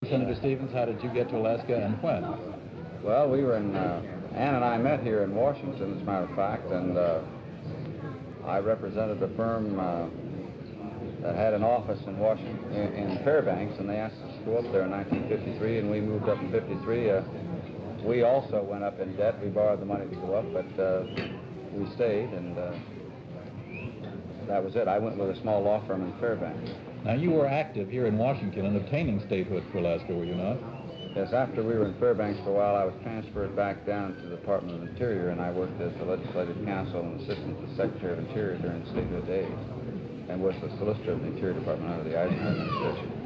Senator Stevens, how did you get to Alaska and when? Well, we were in, Ann and I met here in Washington, as a matter of fact, and I represented a firm that had an office in Washington, in Fairbanks, and they asked us to go up there in 1953, and we moved up in 53. We also went up in debt. We borrowed the money to go up, but we stayed, and that was it. I went with a small law firm in Fairbanks. Now, you were active here in Washington in obtaining statehood for Alaska, were you not? Yes, after we were in Fairbanks for a while, I was transferred back down to the Department of Interior, and I worked as the Legislative Counsel and Assistant to the Secretary of Interior during the statehood days, and was the Solicitor of the Interior Department under the Eisenhower administration.